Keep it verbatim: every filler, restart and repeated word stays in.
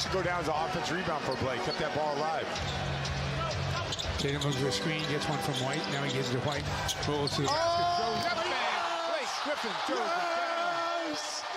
should go down as an offensive rebound for Blake. Kept that ball alive. Tatum moves to the screen, gets one from White. Now he gives it to White. Rolls to the basket. Oh, Blake Griffin throws it down.